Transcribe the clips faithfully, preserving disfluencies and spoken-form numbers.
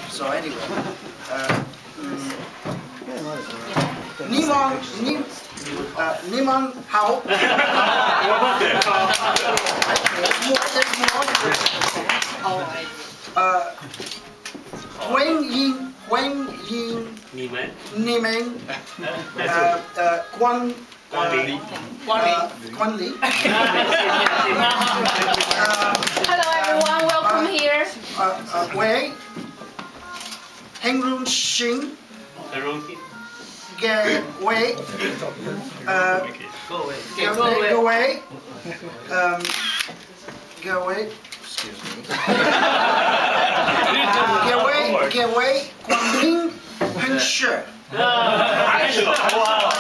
So anyway, uh, um, 你们你呃你们好。呃，欢迎欢迎你们你们呃呃光光临光临光临。 Hello everyone, welcome here. 呃呃喂，很荣幸。 很荣幸。 各位，呃， 各位， 各位，各位，嗯，各位 ，excuse me， 各位，各位，光临很适。 还是哇。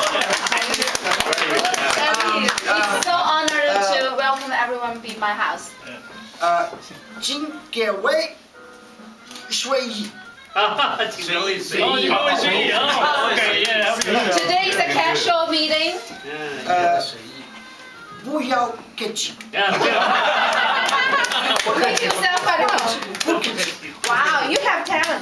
It's so honored to welcome everyone to my house. 呃，请各位随意。 随意随意，随意啊！可以。 Today is a casual meeting. 呃，不要客气。 Make yourself at home. Wow, you have talent.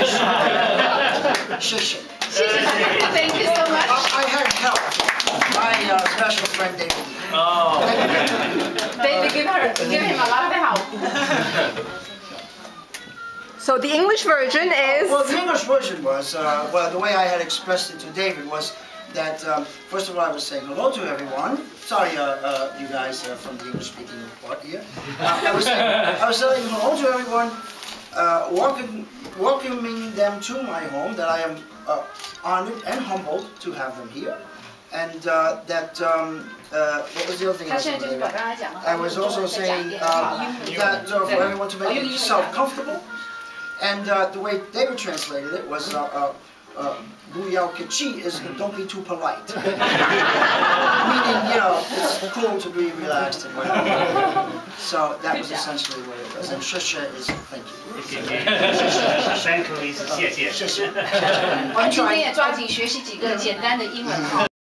谢谢。 谢谢。Thank you so much. I had help. My uh, special friend David. Oh. David, give her, give him a lot of help. So the English version is... Well, the English version was, uh, well, the way I had expressed it to David was that, um, first of all, I was saying hello to everyone. Sorry, uh, uh, you guys uh, from the English-speaking part here. Uh, I was saying, I was saying hello to everyone, uh, welcome, welcoming them to my home, that I am uh, honored and humbled to have them here. And uh, that, um, uh, what was the other thing I was saying? I was also saying um, that uh, for everyone to make themselves comfortable. And uh, the way David translated it was, uh, uh, uh, 不要客气 is don't be too polite. Meaning, you know, it's cool to be relaxed and whatever. So that was essentially what it was. And 谢谢 is thank you. 谢谢。Thank you is 谢谢。 谢谢。 我今天也抓紧学习几个简单的英文哈。